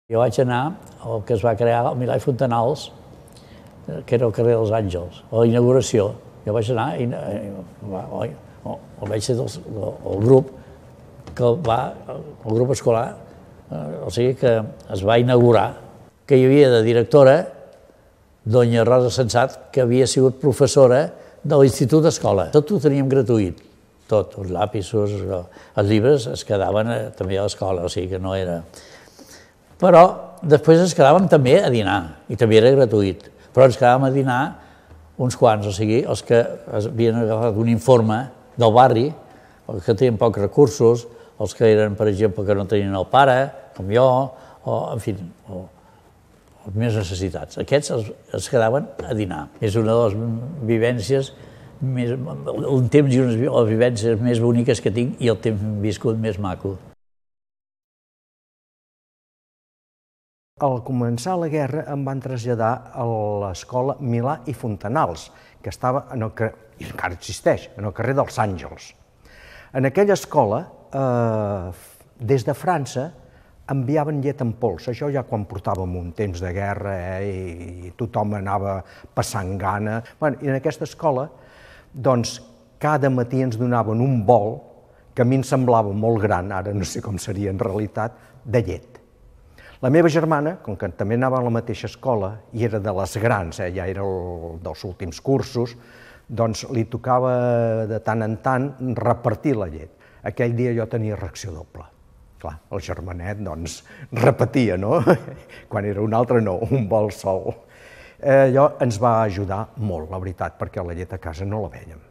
Jo vaig anar al que es va crear al Milà i Fontanals, que era el carrer dels Àngels, a la inauguració. Jo vaig anar i vaig ser el grup que va, el grup escolar, o sigui que es va inaugurar, que hi havia de directora doña Rosa Sensat, que havia sigut professora de l'Institut d'Escola. Tot ho teníem gratuït, tot, els llapisos, els llibres es quedaven també a l'escola, o sigui que no era... Però després ens quedàvem també a dinar, i també era gratuït, però ens quedàvem a dinar uns quants, o sigui, els que havien agafat un informe del barri, els que tenien pocs recursos, els que eren, per exemple, que no tenien el pare, com jo, o, en fi, els més necessitats. Aquests es quedaven a dinar. És una de les vivències, un temps i unes vivències més boniques que tinc i el temps viscut més maco. Al començar la guerra em van traslladar a l'escola Milà i Fontanals, que estava, i encara existeix, en el carrer dels Àngels. En aquella escola, des de França, enviaven llet en pols, això ja quan portàvem un temps de guerra i tothom anava passant gana. I en aquesta escola, doncs, cada matí ens donaven un bol, que a mi em semblava molt gran, ara no sé com seria en realitat, de llet. La meva germana, com que també anava a la mateixa escola, i era de les grans, ja era dels últims cursos, doncs li tocava de tant en tant repartir la llet. Aquell dia jo tenia reacció doble. Clar, el germanet, doncs, repetia, no? Quan era un altre, no, un vol sol. Allò ens va ajudar molt, la veritat, perquè la llet a casa no la vèiem.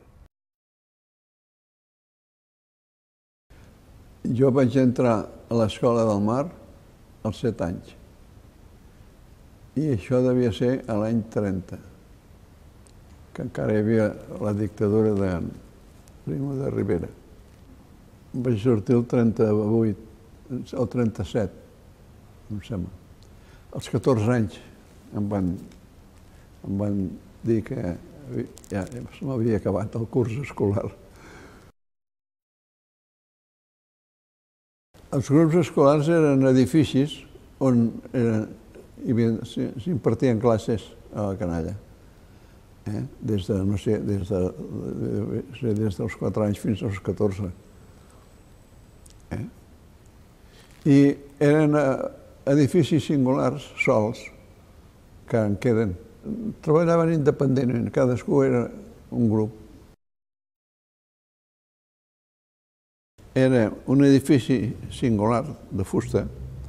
Jo vaig entrar a l'Escola del Mar als 7 anys. I això devia ser a l'any 30, que encara hi havia la dictadura de Primo de Rivera. Vaig sortir el 38, el 37, em sembla. Als 14 anys em van dir que ja m'havia acabat el curs escolar. Els grups escolars eren edificis on s'impartien classes a la canalla. Des dels 4 anys fins als 14. I eren edificis singulars, sols, que en queden. Treballaven independentment, cadascú era un grup. Era un edifici singular de fusta,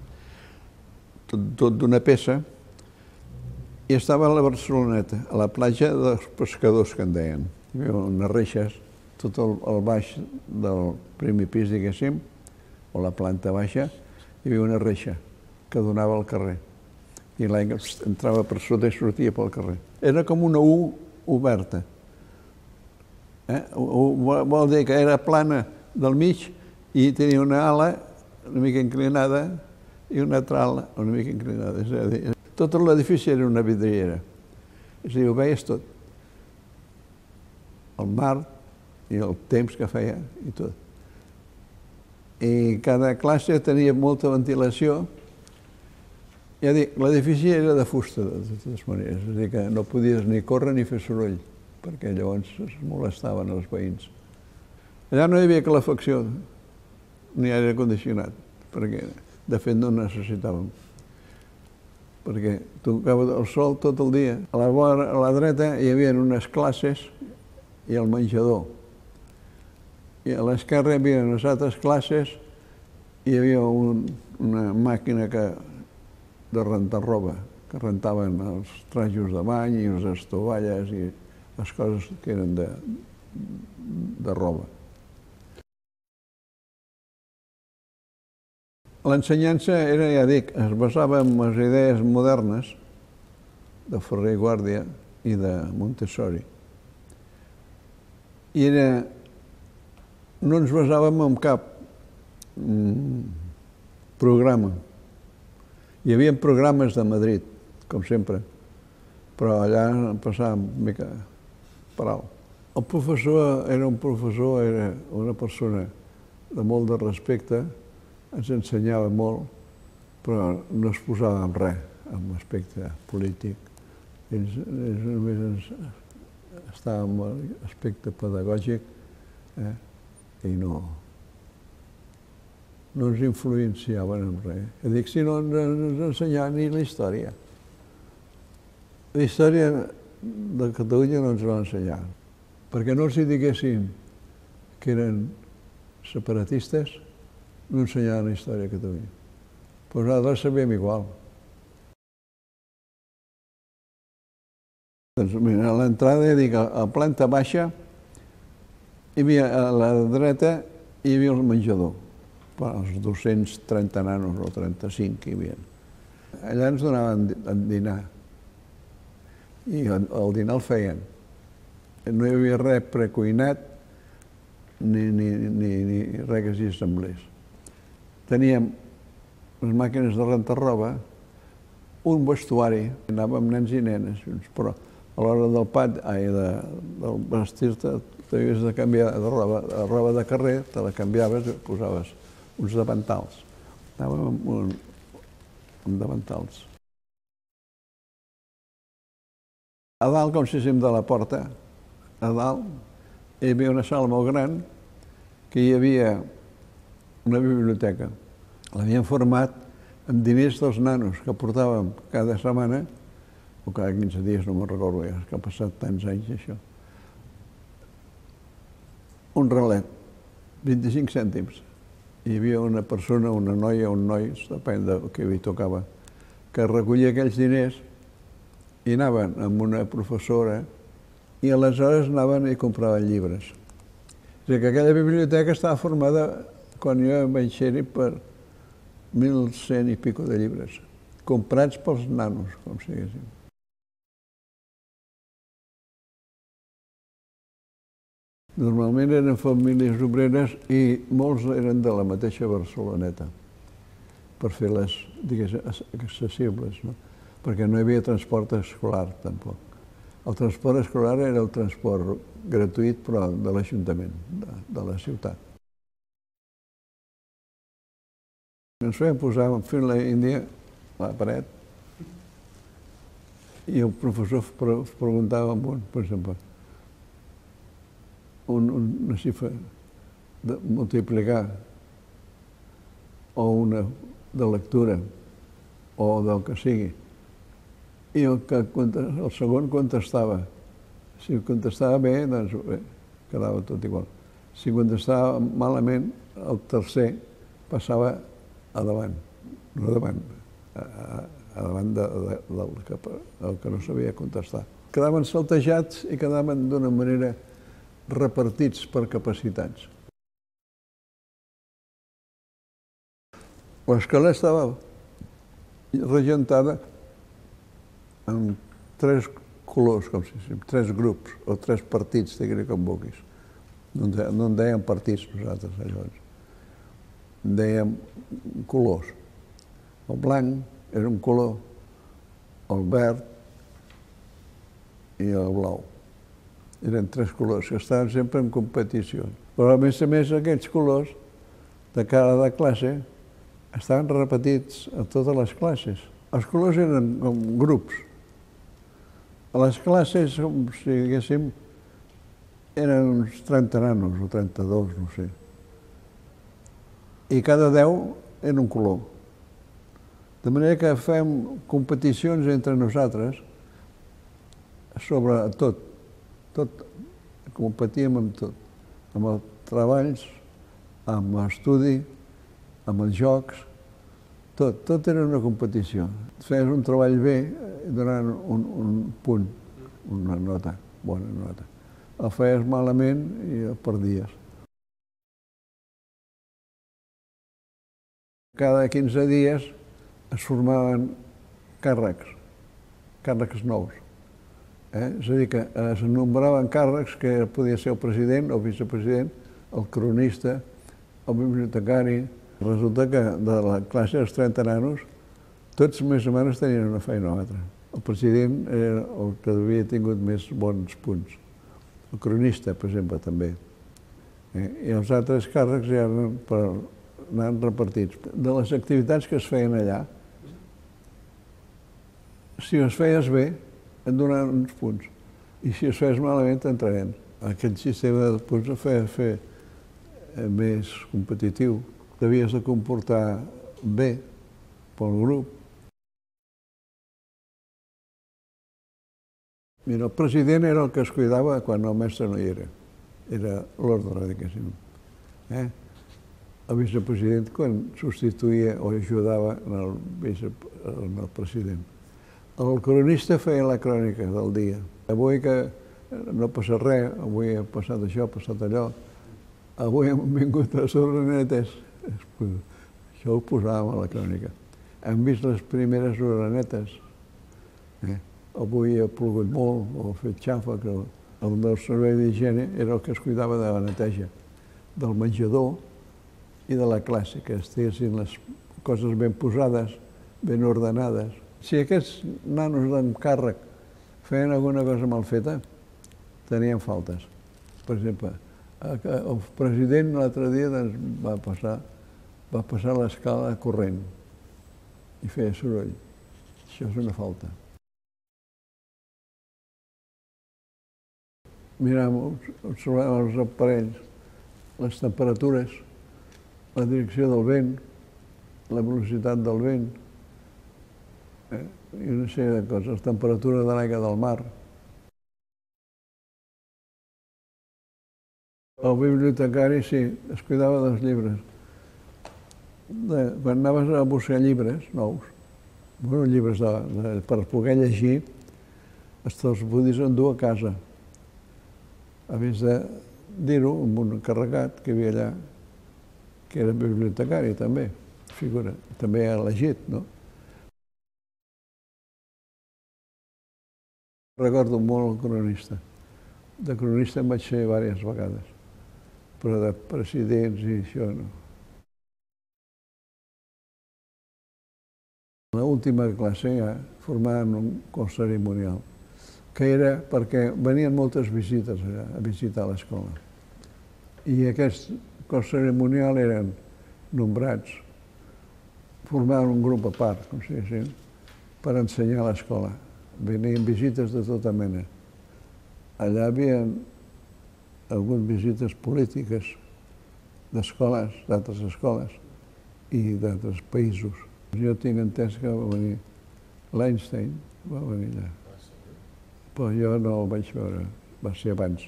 tot d'una peça, i estava a la Barceloneta, a la platja dels pescadors, que en deien. Hi havia unes reixes, tot el baix del primer pis, diguéssim, o la planta baixa, hi havia una reixa que donava al carrer. I l'aigua entrava per sota i sortia pel carrer. Era com una U oberta. Vol dir que era plana del mig i tenia una ala una mica inclinada i una altra ala una mica inclinada. És a dir, tot l'edifici era una vidriera. És a dir, ho veies tot. El mar i el temps que feia i tot. I cada classe tenia molta ventilació. Ja dic, l'edifici era de fusta, de totes maneres. És a dir, que no podies ni córrer ni fer soroll, perquè llavors es molestaven els veïns. Allà no hi havia calefacció, ni aire condicionat, perquè de fet no necessitàvem. Perquè tocava el sol tot el dia. A la dreta hi havia unes classes i el menjador. I a l'esquerra hi havia unes altres classes i hi havia una màquina de rentar roba, que rentaven els trajos de bany i les tovalles i les coses que eren de roba. L'ensenyança era, ja dic, es basava en les idees modernes de Ferrer i Guàrdia i de Montessori. I no ens basàvem en cap programa. Hi havia programes de Madrid, com sempre, però allà passàvem una mica per alt. El professor era una persona de molt de respecte, ens ensenyava molt però no es posava en res, en l'aspecte polític. Ells només estàvem en l'aspecte pedagògic i no ens influenciaven en res. Dic, si no ens ensenyaven ni la història. La història de Catalunya no ens va ensenyar. Perquè no els diguéssim que eren separatistes, no ensenyaven la història de Catalunya. Però nosaltres sabíem igual. Doncs a l'entrada, dic, a planta baixa, hi havia a la dreta hi havia el menjador, els 230 nanos o 35 que hi havia. Allà ens donaven a dinar i el dinar el feien. No hi havia res precuinat ni res que s'hi assemblés. Teníem les màquines de rentar roba, un vestuari, anàvem nens i nenes, però a l'hora del vestir-te t'havies de canviar de roba de carrer, te la canviaves i posaves uns davantals. Anàvem amb davantals. A dalt, com si diguéssim de la porta, a dalt hi havia una sala molt gran que hi havia una biblioteca. L'havien format amb diners dels nanos que portàvem cada setmana, o cada 15 dies, no me'n recordo ja, que ha passat tants anys això. Un relet, 25 cèntims. Hi havia una persona, una noia, un noi, depèn del que li tocava, que recollia aquells diners i anaven amb una professora i aleshores anaven i compraven llibres. És a dir, que aquella biblioteca estava formada, quan jo vaig ser-hi, per 1.100 i pico de llibres, comprats pels nanos, com si diguéssim. Normalment eren famílies obreres i molts eren de la mateixa Barceloneta, per fer-les, diguéssim, accessibles, no? Perquè no hi havia transport escolar, tampoc. El transport escolar era el transport gratuït, però de l'Ajuntament, de la ciutat. Ens vam posar en fila índia a la paret i el professor preguntava per exemple, una xifra de multiplicar o una de lectura o del que sigui. I el segon contestava. Si contestava bé, doncs bé, quedava tot igual. Si contestava malament, el tercer passava a davant, no davant, a davant del que no sabia contestar. Quedaven saltejats i quedaven d'una manera repartits per capacitats. L'escola estava regentada amb 3 colors, com si diguéssim, 3 grups o 3 partits, digue-li com vulguis. No en dèiem partits nosaltres, llavors. En dèiem colors. El blanc era un color, el verd i el blau. Eren 3 colors que estaven sempre en competició. Però a més aquests colors de cada classe estaven repetits a totes les classes. Els colors eren com grups. A les classes, com si diguéssim, eren uns 30 nanos o 32, no sé. I cada 10 era un color. De manera que fem competicions entre nosaltres sobre tot. Competíem amb tot. Amb els treballs, amb l'estudi, amb els jocs, tot. Tot era una competició. Feies un treball bé i donaven un punt, una nota, bona nota. El feies malament i el perdies. Cada 15 dies es formaven càrrecs nous. És a dir, que es nombraven càrrecs que podia ser el president, el vicepresident, el cronista, el bibliotecari. Resulta que de la classe dels 30 nanos, tots més o menys tenien una feina o altra. El president era el que havia tingut més bons punts. El cronista, per exemple, també. I els altres càrrecs ja eren per anaven repartits. De les activitats que es feien allà, si les feies bé, et donaven uns punts. I si es feies malament, t'entrarien. Aquest sistema de punts el feia fer més competitiu. T'havies de comportar bé pel grup. Mira, el president era el que es cuidava quan el mestre no hi era. Era l'ordre, diguéssim. El vicepresident quan substituïa o ajudava el president. El cronista feia la crònica del dia. Avui que no passa res, avui ha passat això, ha passat allò. Avui hem vingut a les orenetes. Això ho posàvem a la crònica. Hem vist les primeres orenetes. Avui ha plogut molt, o ha fet xafa, que el del servei d'higiene era el que es cuidava de la neteja, del menjador i de la classe, que estiguessin les coses ben posades, ben ordenades. Si aquests nanos d'encàrrec feien alguna cosa mal feta, tenien faltes. Per exemple, el president l'altre dia va passar l'escala corrent i feia soroll. Això és una falta. Miràvem, observàvem els aparells, les temperatures, la direcció del vent, la velocitat del vent, i una sèrie de coses, temperatura de l'aigua del mar. El bibliotecari, sí, es cuidava dels llibres. Quan anaves a buscar llibres nous, llibres per poder llegir, te'ls podies endur a casa. A més de dir-ho amb un encarregat que hi havia allà, que era bibliotecari també, figura, també ha elegit, no? Recordo molt el cronista. De cronista em vaig fer diverses vegades, però de presidents i això no. A l'última classe ja formàvem un cos cerimonial, que era perquè venien moltes visites a visitar l'escola. I aquest cos cerimonial eren nombrats, formaven un grup a part, com si diguéssim, per ensenyar a l'escola. Venien visites de tota mena. Allà hi havia algunes visites polítiques d'escoles, d'altres escoles i d'altres països. Jo tinc entès que va venir l'Einstein, va venir allà. Però jo no el vaig veure, va ser abans.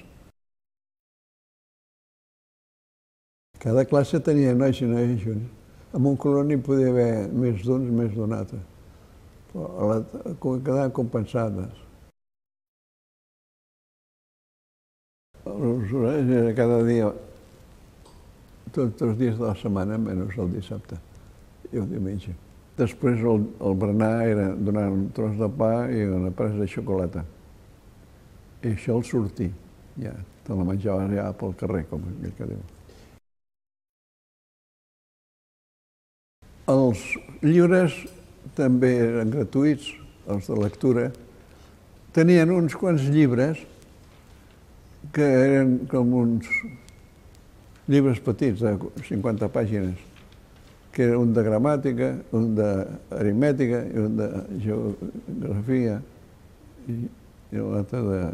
Cada classe tenia nois i noies junts. En un coloni podia haver més d'uns, més d'un altre. Però quedaven compensades. Els horaris era cada dia, tots els dies de la setmana, menys el dissabte i el diumenge. Després el berenar era donar un tros de pa i una presa de xocolata. I això el sortí, ja, te la menjaves ja pel carrer, com aquell que diu. Els llibres també eren gratuïts, els de lectura. Tenien uns quants llibres que eren com uns llibres petits, de 50 pàgines, que era un de gramàtica, un d'aritmètica i un de geografia i l'altre de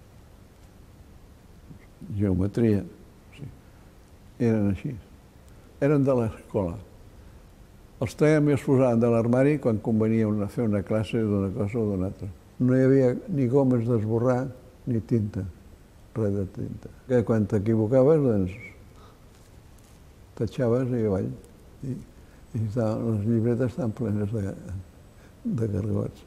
geometria. Eren així. Eren de l'escola. Els traiem i els posaven de l'armari quan convenia fer una classe d'una cosa o d'una altra. No hi havia ni gomes d'esborrar ni tinta, res de tinta. Que quan t'equivocaves, doncs, tatxaves i avall. I les llibretes estan plenes de gargots.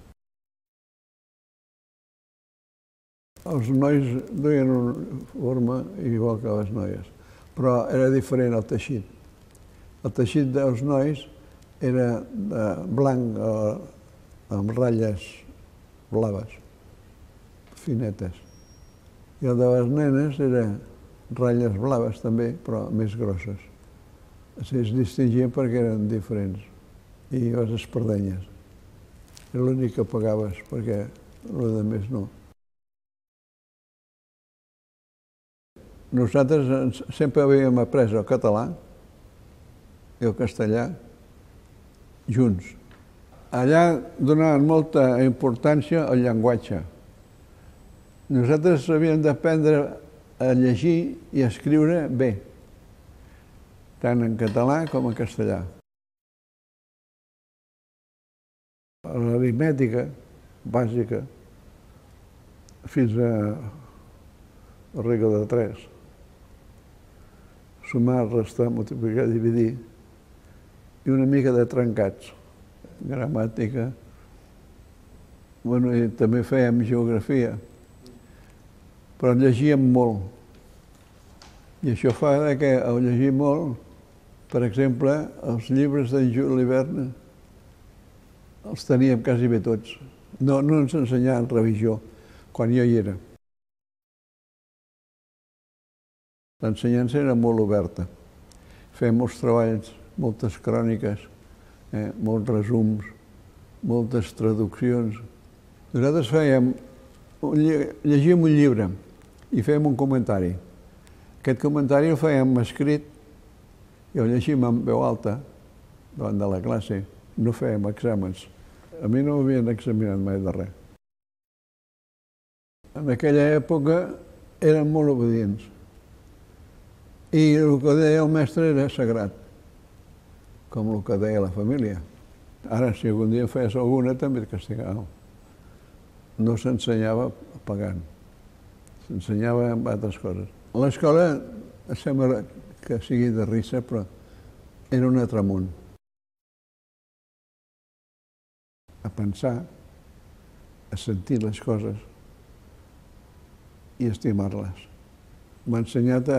Els nois duien una forma igual que les noies, però era diferent el teixit. El teixit dels nois era de blanc amb ratlles blaves, finetes. I el de les nenes era ratlles blaves també, però més grosses. Es distingien perquè eren diferents. I les espardenyes. Era l'únic que pagaves, perquè el més no. Nosaltres sempre havíem après el català i el castellà junts. Allà donaven molta importància al llenguatge. Nosaltres havíem d'aprendre a llegir i a escriure bé, tant en català com en castellà. L'aritmètica bàsica fins a la regla de 3. Sumar, restar, multiplicar, dividir i una mica de trencats. Gramàtica. Bueno, i també fèiem geografia, però llegíem molt. I això fa que al llegir molt, per exemple, els llibres d'en Jules Verne els teníem quasi bé tots. No ens ensenyaven revisió, quan jo hi era. L'ensenyança era molt oberta. Fèiem molts treballs, moltes cròniques, molts resums, moltes traduccions. Nosaltres llegíem un llibre i fèiem un comentari. Aquest comentari el fèiem escrit i el llegíem en veu alta davant de la classe. No fèiem exàmens. A mi no m'havien examinat mai de res. En aquella època eren molt obedients. I el que deia el mestre era sagrat, com el que deia la família. Ara, si algun dia feies alguna, també et castigàvem. No s'ensenyava pagant, s'ensenyava amb altres coses. L'escola sembla que sigui de risa, però era un altre món. A pensar, a sentir les coses i estimar-les. M'ha ensenyat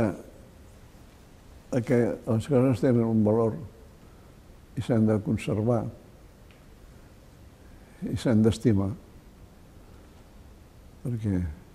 a que les coses tenen un valor i s'han de conservar i s'han d'estimar, perquè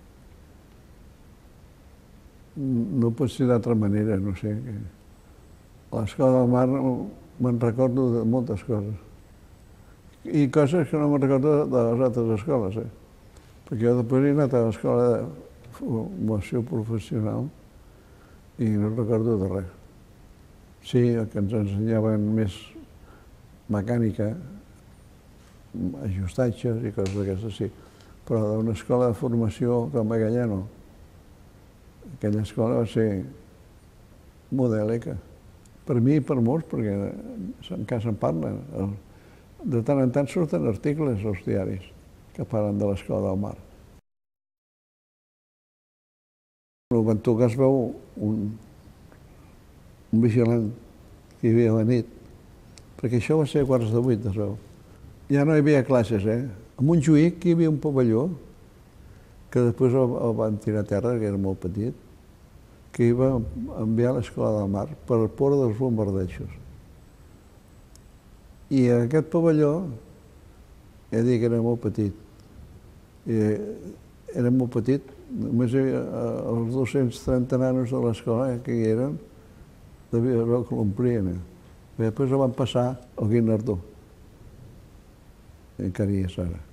no pot ser d'altra manera, no sé. A l'Escola del Mar me'n recordo de moltes coses. I coses que no me'n recordo de les altres escoles, perquè jo després he anat a l'escola de formació professional i no recordo de res. Sí, el que ens ensenyaven més mecànica, ajustatges i coses d'aquestes, sí. Però d'una escola de formació com aquella no. Aquella escola va ser modèlica. Per mi i per molts, perquè encara se'n parla. De tant en tant surten articles als diaris que parlen de l'Escola del Mar. Al Ventuga es veu un vigilant que hi havia a la nit, perquè això va ser a 7:15, es veu. Ja no hi havia classes, A Montjuïc hi havia un pavelló que després el van tirar a terra, que era molt petit, que hi va enviar a l'Escola del Mar per por dels bombardejos. I aquest pavelló, he dit que era molt petit. Era molt petit, només hi havia els 230 nanos de l'escola que hi eren, devia veure que l'omplien. Després el van passar al Guinardó. Encara hi és ara.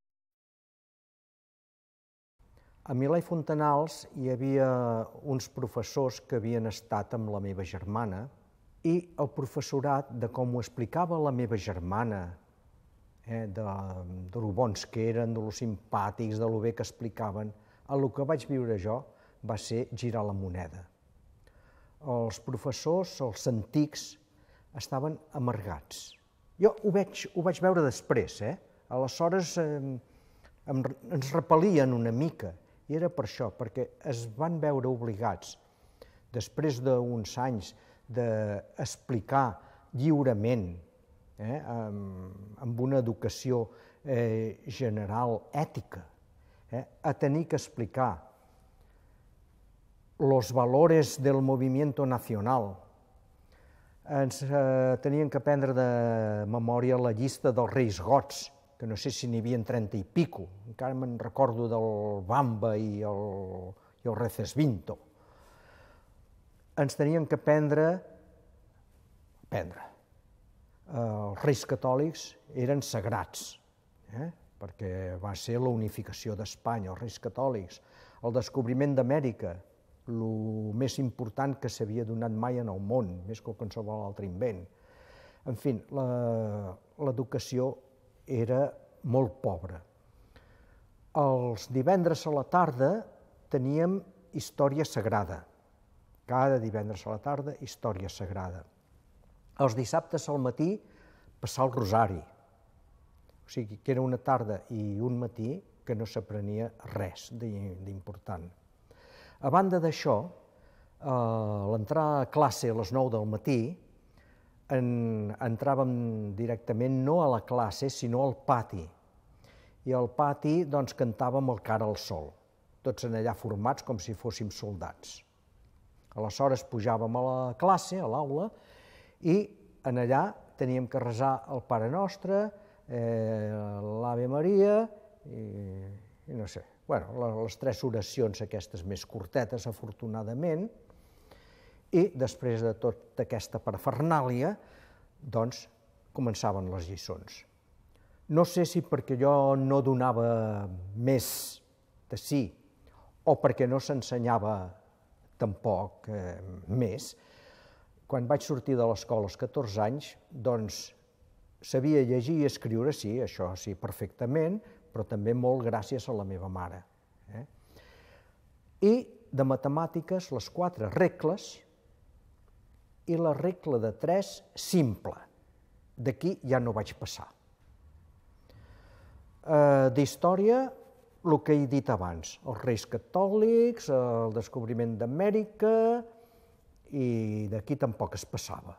A Milà i Fontanals hi havia uns professors que havien estat amb la meva germana i el professorat, de com ho explicava la meva germana, de lo bons que eren, de lo simpàtics, de lo bé que explicaven, el que vaig viure jo va ser girar la moneda. Els professors, els antics, estaven amargats. Jo ho vaig veure després, aleshores ens repel·lien una mica, i era per això, perquè es van veure obligats, després d'uns anys d'explicar lliurement, amb una educació general ètica, a tenir que explicar los valores del movimiento nacional. Ens tenien que aprendre de memòria la llista dels reis gots, que no sé si n'hi havia 30 i pico, encara me'n recordo del Bamba i el Recesvinto. Ens tenien que aprendre. Els reis catòlics eren sagrats, perquè va ser la unificació d'Espanya, els reis catòlics, el descobriment d'Amèrica, el més important que s'havia donat mai en el món, més que qualsevol altre invent. En fi, l'educació era molt pobra. Els divendres a la tarda teníem història sagrada. Cada divendres a la tarda, història sagrada. Els dissabtes al matí, passar el rosari. O sigui, que era una tarda i un matí que no s'aprenia res d'important. A banda d'això, l'entrar a classe a les 9 del matí, entràvem directament no a la classe, sinó al pati. I al pati, doncs, cantàvem el Cara al Sol, tots en allà formats com si fóssim soldats. Aleshores pujàvem a la classe, a l'aula, i en allà teníem que resar el Pare Nostre, l'Ave Maria, i no sé, les 3 oracions aquestes més curtetes, afortunadament, i després de tota aquesta parafernàlia, doncs, començaven les lliçons. No sé si perquè jo no donava més de sí, o perquè no s'ensenyava tampoc més, quan vaig sortir de l'escola als 14 anys, doncs, sabia llegir i escriure, sí, això sí, perfectament, però també molt gràcies a la meva mare. I de matemàtiques, les 4 regles, i la regla de 3 simple. D'aquí ja no vaig passar. D'història, el que he dit abans, els Reis Catòlics, el descobriment d'Amèrica, i d'aquí tampoc es passava.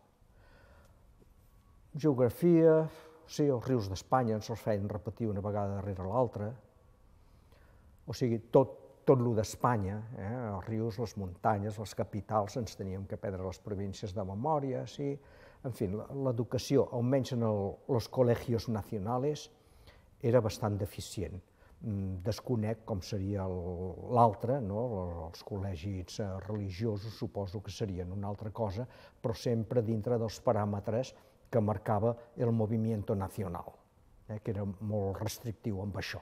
Geografia, sí, els rius d'Espanya ens els feien repetir una vegada darrere l'altra, o sigui, tot el d'Espanya, els rius, les muntanyes, les capitals, ens teníem que aprendre les províncies de memòria, sí. En fi, l'educació, almenys en els col·legis nacionals, era bastant deficient. Desconec com seria l'altre, els col·legis religiosos suposo que serien una altra cosa, però sempre dintre dels paràmetres que marcava el movimiento nacional, que era molt restrictiu amb això.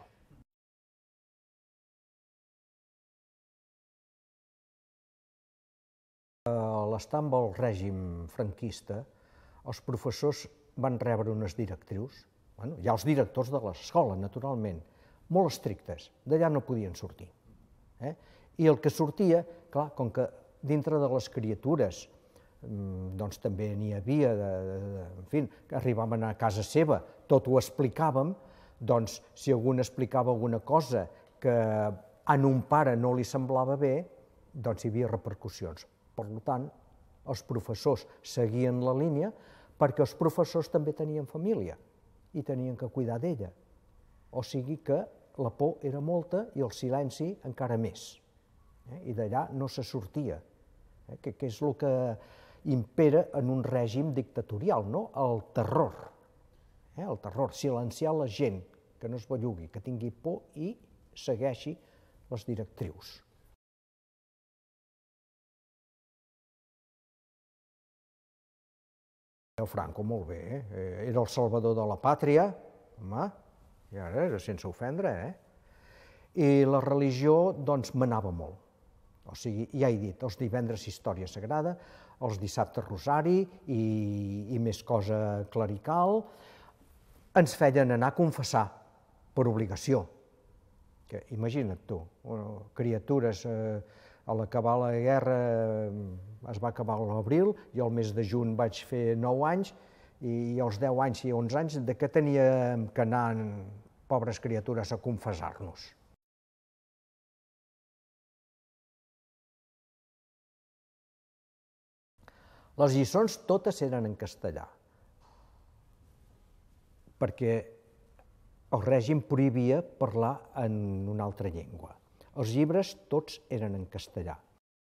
A l'estar amb el règim franquista, els professors van rebre unes directrius, hi ha els directors de l'escola, naturalment, molt estrictes, d'allà no podien sortir. I el que sortia, clar, com que dintre de les criatures doncs també n'hi havia, en fi, que arribaven a casa seva, tot ho explicàvem, doncs si algú explicava alguna cosa que a un pare no li semblava bé, doncs hi havia repercussions. Per tant, els professors seguien la línia perquè els professors també tenien família i tenien que cuidar d'ella. O sigui que la por era molta i el silenci encara més. I d'allà no se sortia, que és el que impera en un règim dictatorial, el terror. El terror, silenciar la gent, que no es bellugui, que tingui por i segueixi les directrius. El Franco, molt bé, era el salvador de la pàtria, home, i ara era sense ofendre, I la religió, doncs, manava molt. O sigui, ja he dit, els divendres història sagrada, els dissabtes rosari i més cosa clerical, ens feien anar a confessar, per obligació. Imagina't tu, criatures, a l'acabar la guerra es va acabar a l'abril, jo al mes de juny vaig fer 9 anys i als 10 anys i 11 anys de què teníem que anar, pobres criatures, a confessar-nos? Les lliçons totes eren en castellà, perquè el règim prohibia parlar en una altra llengua. Els llibres tots eren en castellà.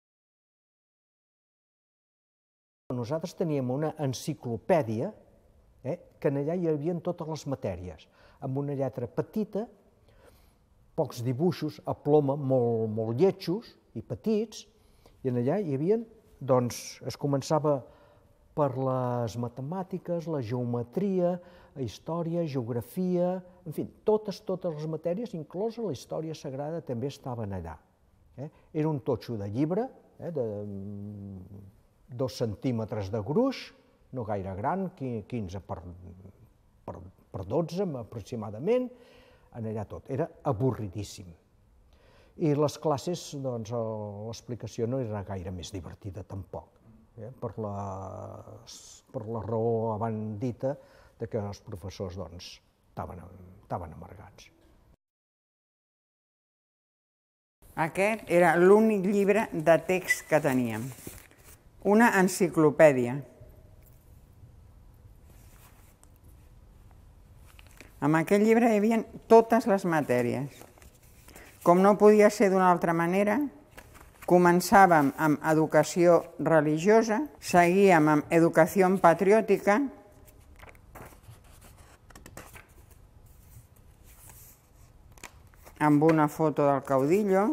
Nosaltres teníem una enciclopèdia que en allà hi havia totes les matèries, amb una lletra petita, pocs dibuixos a ploma molt lletjos i petits, i en allà hi havia, doncs, es començava per les matemàtiques, la geometria, història, geografia, en fi, totes les matèries, inclosa la història sagrada, també estaven allà. Era un totxo de llibre, de 2 centímetres de gruix, no gaire gran, 15 per 12 aproximadament, allà tot. Era avorridíssim. I les classes, doncs, l'explicació no era gaire més divertida tampoc, per la raó abans dita que els professors estaven amargats. Aquest era l'únic llibre de text que teníem. Una enciclopèdia. En aquell llibre hi havia totes les matèries. Com no podia ser d'una altra manera, començàvem amb educació religiosa, seguíem amb educació patriòtica, amb una foto del caudillo,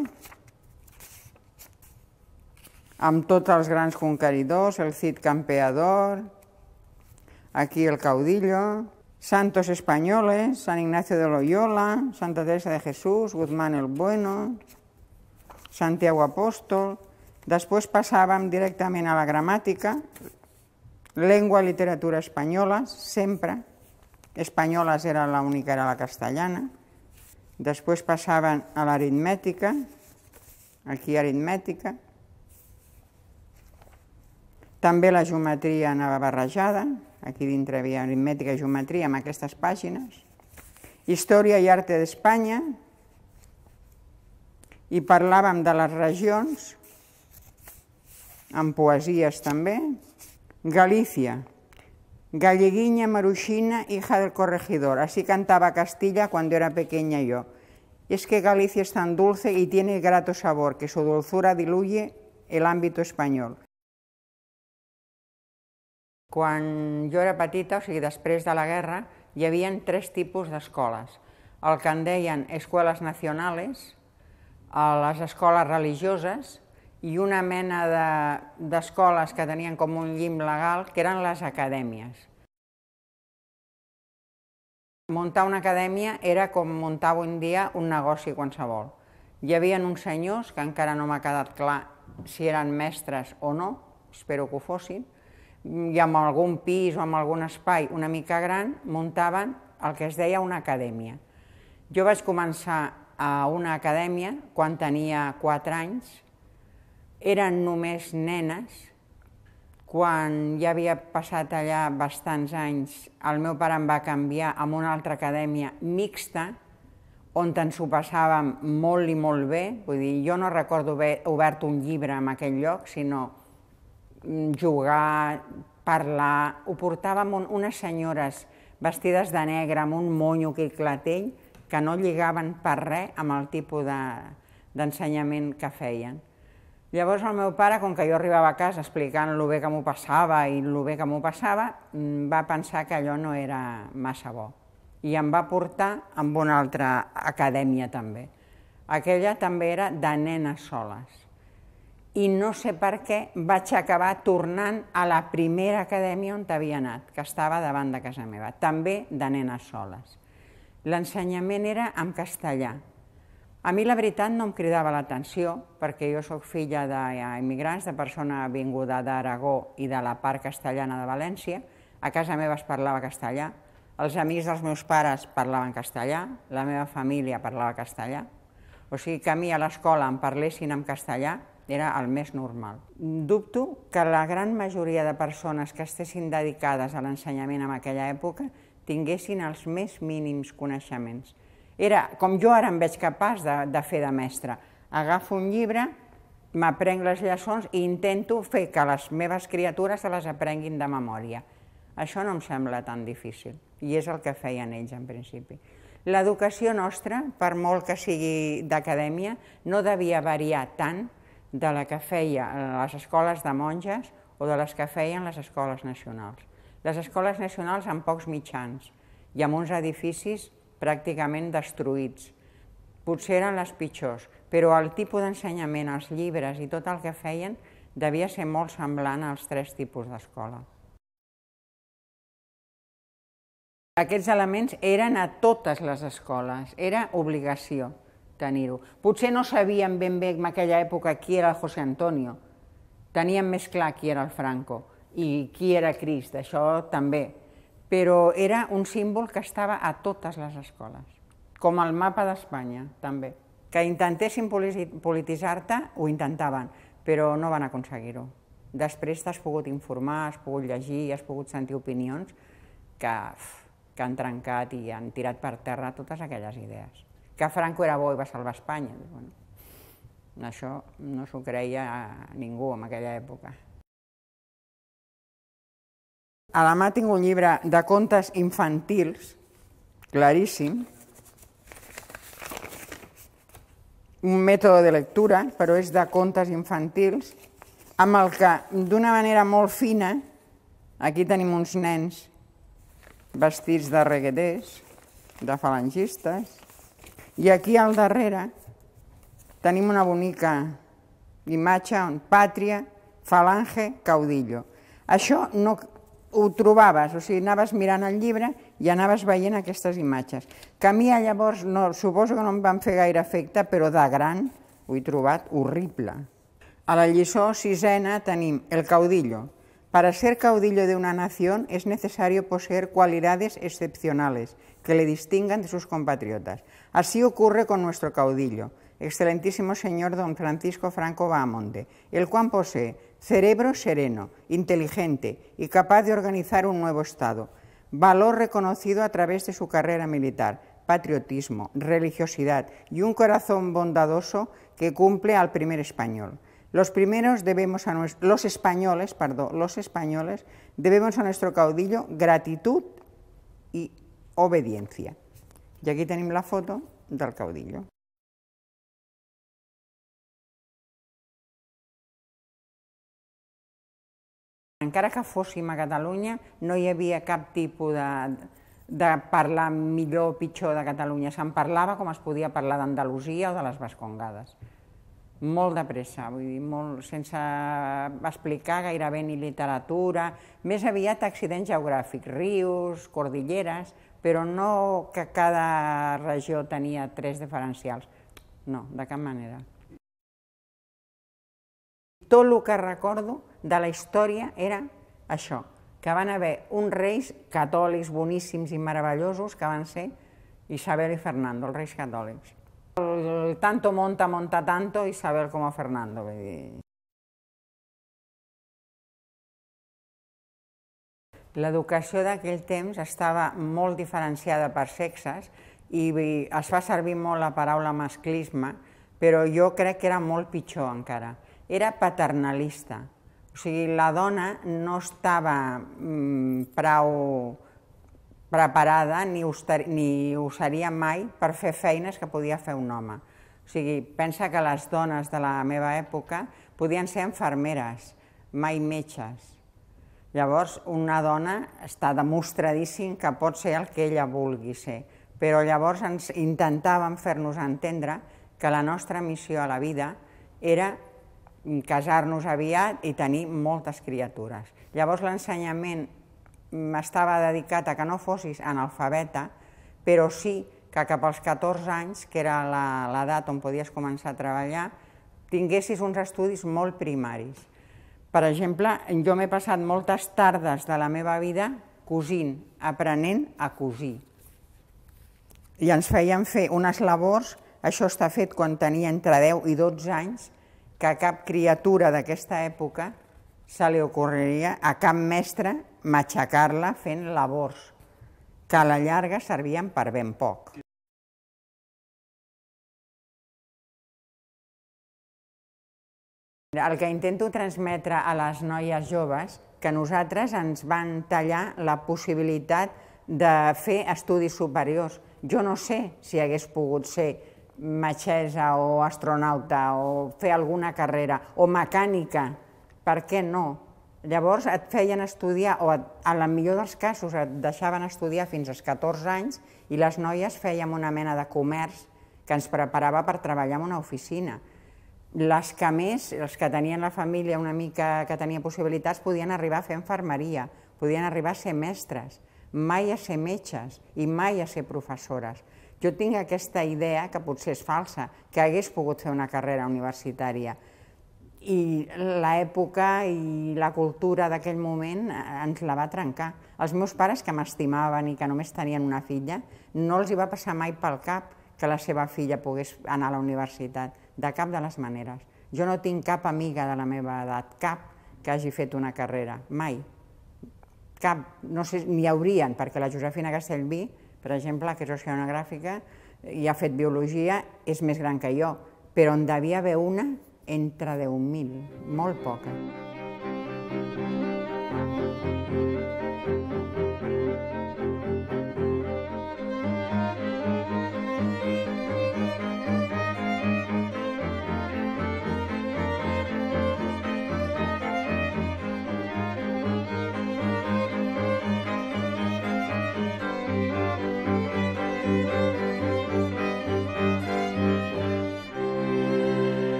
amb tots els grans conqueridors, el Cid Campeador, aquí el caudillo, santos españoles, San Ignacio de Loyola, Santa Teresa de Jesús, Guzmán el Bueno, Santiago Apóstol. Després passàvem directament a la gramàtica, llengua i literatura espanyoles, sempre. Espanyoles era l'única, era la castellana. Després passaven a l'aritmètica, aquí aritmètica. També la geometria anava barrejada, aquí dintre hi havia aritmètica i geometria amb aquestes pàgines. Història i arte d'Espanya, i parlàvem de les regions, amb poesies també. Galícia, Galleguiña Maruxina, hija del corregidor. Así cantaba Castilla cuando era pequeña yo. Es que Galicia es tan dulce y tiene grato sabor, que su dulzura diluye el ámbito español. Quan jo era petita, o sigui, després de la guerra, hi havia 3 tipus d'escoles. El que en deien escuelas nacionales, les escoles religioses, i una mena d'escoles que tenien com un llim legal, que eren les acadèmies. Muntar una acadèmia era com muntar avui en dia un negoci qualsevol. Hi havia uns senyors, que encara no m'ha quedat clar si eren mestres o no, espero que ho fossin, i amb algun pis o amb algun espai una mica gran muntaven el que es deia una acadèmia. Jo vaig començar a una acadèmia quan tenia 4 anys, eren només nenes. Quan ja havia passat allà bastants anys, el meu pare em va canviar a una altra acadèmia mixta, on ens ho passàvem molt i molt bé. Vull dir, jo no recordo haver obert un llibre en aquell lloc, sinó jugar, parlar. Ho portàvem unes senyores vestides de negre, amb un monyo aquí al clatell, que no lligaven per res amb el tipus d'ensenyament que feien. Llavors el meu pare, com que jo arribava a casa explicant lo bé que m'ho passava i lo bé que m'ho passava, va pensar que allò no era massa bo. I em va portar amb una altra acadèmia també. Aquella també era de nenes soles. I no sé per què vaig acabar tornant a la primera acadèmia on havia anat, que estava davant de casa meva, també de nenes soles. L'ensenyament era en castellà. A mi la veritat no em cridava l'atenció, perquè jo soc filla d'immigrants, de persona vinguda d'Aragó i de la part castellana de València. A casa meva es parlava castellà, els amics dels meus pares parlaven castellà, la meva família parlava castellà. O sigui que a mi a l'escola em parlessin en castellà era el més normal. Dubto que la gran majoria de persones que estessin dedicades a l'ensenyament en aquella època tinguessin els més mínims coneixements. Era com jo ara em veig capaç de fer de mestre. Agafo un llibre, m'aprenc les lliçons i intento fer que les meves criatures se les aprenguin de memòria. Això no em sembla tan difícil, i és el que feien ells en principi. L'educació nostra, per molt que sigui d'acadèmia, no devia variar tant de la que feia les escoles de monges o de les que feien les escoles nacionals. Les escoles nacionals amb pocs mitjans i amb uns edificis pràcticament destruïts. Potser eren les pitjors, però el tipus d'ensenyament, els llibres i tot el que feien devia ser molt semblant als 3 tipus d'escola. Aquests elements eren a totes les escoles, era obligació tenir-ho. Potser no sabíem ben bé en aquella època qui era el José Antonio, teníem més clar qui era el Franco. i qui era Crist, això també. Però era un símbol que estava a totes les escoles, com el mapa d'Espanya, també. Que intentessin polititzar-te, ho intentaven, però no van aconseguir-ho. Després t'has pogut informar, has pogut llegir, has pogut sentir opinions que han trencat i han tirat per terra totes aquelles idees. Que Franco era bo i va salvar Espanya. Això no s'ho creia ningú en aquella època. A la mà tinc un llibre de contes infantils, claríssim, un mètode de lectura, però és de contes infantils, amb el que, d'una manera molt fina, aquí tenim uns nens vestits de regueters, de falangistes, i aquí al darrere tenim una bonica imatge on pàtria, falange, caudillo. Això no ho trobaves, o sigui, anaves mirant el llibre i anaves veient aquestes imatges. Que a mi llavors, suposo que no em van fer gaire efecte, però de gran ho he trobat horrible. A la lliçó sisena tenim el caudillo. Para ser caudillo de una nación es necesario poseer cualidades excepcionales que le distingan de sus compatriotas. Así ocurre con nuestro caudillo, excelentísimo señor don Francisco Franco Bahamonde, el cual posee cerebro sereno, inteligente y capaz de organizar un nuevo Estado, valor reconocido a través de su carrera militar, patriotismo, religiosidad y un corazón bondadoso que cumple al primer español. Los españoles debemos a nuestro caudillo gratitud y obediencia. I aquí tenim la foto del caudillo. Encara que fóssim a Catalunya, no hi havia cap tipus de parlar millor o pitjor de Catalunya. Se'n parlava com es podia parlar d'Andalusia o de les Vascongades. Molt de pressa, vull dir, sense explicar gairebé ni literatura, més aviat accidents geogràfics, rius, cordilleres, però no que cada regió tenia trets diferencials. No, de cap manera. Tot el que recordo de la història era això, que van haver uns reis catòlics boníssims i meravellosos que van ser Isabel i Fernando, els reis catòlics. El tanto monta tanto, Isabel com a Fernando. L'educació d'aquell temps estava molt diferenciada per sexes i es fa servir molt la paraula masclisme, però jo crec que era molt pitjor encara. Era paternalista. O sigui, la dona no estava prou preparada ni ho seria mai per fer feines que podia fer un home. O sigui, pensa que les dones de la meva època podien ser infermeres, mai metges. Llavors, una dona està demostradíssim que pot ser el que ella vulgui ser, però llavors intentàvem fer-nos entendre que la nostra missió a la vida era casar-nos aviat i tenir moltes criatures. Llavors l'ensenyament estava dedicat a que no fossis analfabeta, però sí que cap als 14 anys, que era l'edat on podies començar a treballar, tinguessis uns estudis molt primaris. Per exemple, jo m'he passat moltes tardes de la meva vida cosint, aprenent a cosir. I ens feien fer unes labors, això està fet quan tenia entre 10 i 12 anys, que a cap criatura d'aquesta època se li ocorreria a cap mestre matxacar-la fent labors, que a la llarga servien per ben poc. El que intento transmetre a les noies joves, que nosaltres ens van tallar la possibilitat de fer estudis superiors. Jo no sé si hagués pogut ser metgessa o astronauta o fer alguna carrera, o mecànica, per què no? Llavors et feien estudiar, o en el millor dels casos et deixaven estudiar fins als 14 anys i les noies fèiem una mena de comerç que ens preparava per treballar en una oficina. Les que més, els que tenien la família una mica que tenia possibilitats, podien arribar a fer infermeria, podien arribar a ser mestres, mai a ser metges i mai a ser professores. Jo tinc aquesta idea, que potser és falsa, que hagués pogut fer una carrera universitària. I l'època i la cultura d'aquell moment ens la va trencar. Els meus pares, que m'estimaven i que només tenien una filla, no els hi va passar mai pel cap que la seva filla pogués anar a la universitat, de cap de les maneres. Jo no tinc cap amiga de la meva edat, cap, que hagi fet una carrera, mai. Cap, no sé, n'hi haurien, perquè la Josefina Castellví, per exemple, que és oceanogràfica i ha fet biologia, és més gran que jo, però en devia haver una entre 10.000, molt poca.